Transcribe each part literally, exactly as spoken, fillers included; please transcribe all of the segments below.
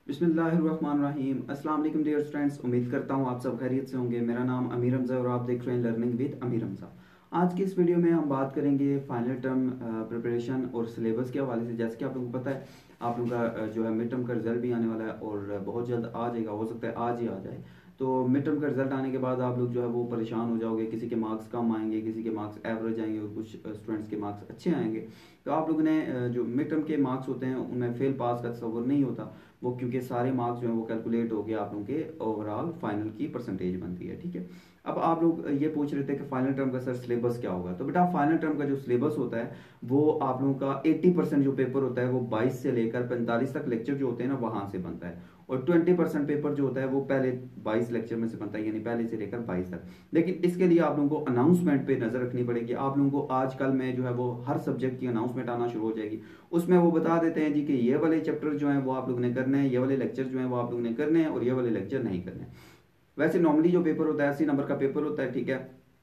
बिस्मिल्लाहिर्रहमानिर्रहीम। अस्सलाम वालेकुम डियर स्टूडेंट्स, उम्मीद करता हूँ आप सब खैरियत से होंगे। मेरा नाम अमीर हमज़ा और आप देख रहे हैं लर्निंग विद अमीर हमज़ा। आज की इस वीडियो में हम बात करेंगे फाइनल टर्म प्रिपरेशन और सिलेबस के हवाले से। जैसे कि आप लोगों को पता है, आप लोगों का अ, जो है मिड टर्म का रिजल्ट भी आने वाला है और बहुत जल्द आ जाएगा, हो सकता है आज ही आ जाए। तो मिड टर्म का रिजल्ट आने के बाद आप लोग जो है वो परेशान हो जाओगे, किसी के मार्क्स कम आएंगे, किसी के मार्क्स एवरेज आएंगे और कुछ स्टूडेंट्स के मार्क्स अच्छे आएंगे। तो आप लोगों ने अ, जो मिड टर्म के मार्क्स होते हैं उनमें फेल पास का तस्वर नहीं होता वो, क्योंकि सारे मार्क्स जो है वो कैलकुलेट हो गया आप लोगों के ओवरऑल फाइनल की परसेंटेज बनती है। ठीक है, अब आप लोग ये पूछ रहे थे कि फाइनल टर्म का सर सिलेबस क्या होगा। तो बेटा फाइनल टर्म का जो सिलेबस होता है वो आप लोगों का अस्सी परसेंट जो पेपर होता है वो बाईस से लेकर पैंतालीस तक लेक्चर जो होते हैं ना वहां से बनता है, और बीस परसेंट पेपर जो होता है वो पहले बाईस लेक्चर में से बनता है, यानी पहले से लेकर बाईस तक। लेकिन इसके लिए आप लोगों को अनाउंसमेंट पे नजर रखनी पड़ेगी। आप लोगों को आजकल में जो है वो हर सब्जेक्ट की अनाउंसमेंट आना शुरू हो जाएगी। उसमें वो बता देते हैं जी कि ये वाले चैप्टर जो है वो आप लोगों ने करने हैं, ये वाले लेक्चर जो है वो आप लोगों ने करने हैं और ये वाले लेक्चर नहीं करने हैं। वैसे नॉर्मली जो पेपर होता है अस्सी नंबर का पेपर होता है, ठीक है,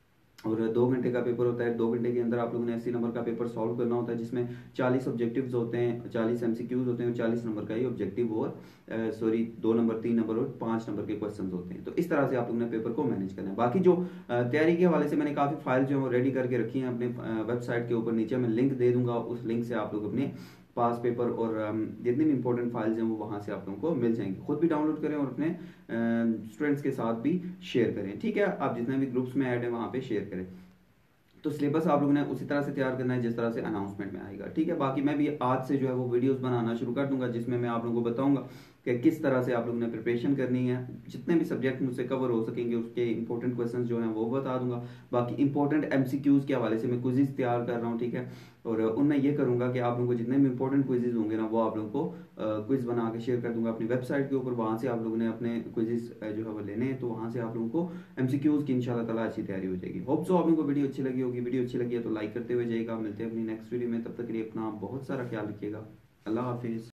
और दो घंटे का पेपर होता है। दो घंटे के अंदर आप लोगों ने अस्सी नंबर का पेपर सॉल्व करना होता है, जिसमें चालीस ऑब्जेक्टिव्स होते हैं, चालीस एमसीक्यूज होते हैं और चालीस नंबर का ही ऑब्जेक्टिव और सॉरी दो नंबर, तीन नंबर और पांच नंबर के क्वेश्चंस होते हैं। तो इस तरह से आप लोगों ने पेपर को मैनेज करना है। बाकी जो अ, तैयारी के हवाले से मैंने काफ़ी फाइल जो है रेडी करके रखी है अपने वेबसाइट के ऊपर, नीचे मैं लिंक दे दूंगा, उस लिंक से आप लोग अपने पास पेपर और अम, जितनी भी इंपॉर्टेंट फाइल्स हैं वो वहां से आप लोगों को मिल जाएंगी। खुद भी डाउनलोड करें और अपने स्टूडेंट्स के साथ भी शेयर करें। ठीक है, आप जितने भी ग्रुप्स में ऐड है वहां पे शेयर करें। तो सिलेबस आप लोगों ने उसी तरह से तैयार करना है जिस तरह से अनाउंसमेंट में आएगा। ठीक है, बाकी मैं भी आज से जो है वो वीडियोस बनाना शुरू कर दूंगा, जिसमें मैं आप लोगों को बताऊंगा कि किस तरह से आप लोगों ने प्रिपरेशन करनी है। जितने भी सब्जेक्ट मुझसे कवर हो सकेंगे उसके इंपॉर्टेंट क्वेश्चन जो हैं वो बता दूंगा। बाकी इंपॉर्टेंट एमसीक्यूज के हवाले से मैं क्विज़ तैयार कर रहा हूँ। ठीक है, और उनमें ये करूंगा कि आप लोगों को जितने भी इंपॉर्टेंट क्विज़ होंगे ना वो आप लोगों को क्विज बना के शेयर कर दूंगा अपनी वेबसाइट के ऊपर। वहां से आप लोगों ने अपने क्विज़ जो है वो लेने हैं, तो वहां से आप लोगों को एमसीक्यूज की इंशाल्लाह ताला अच्छी तैयारी हो जाएगी। होप सो आप लोगों को वीडियो अच्छी लगी होगी। वीडियो अच्छी लगी है तो लाइक करते हुए जाइएगा। मिलते हैं अपनी नेक्स्ट वीडियो में, तब तक के लिए अपना बहुत सारा ख्याल रखिएगा। अल्लाह हाफिज़।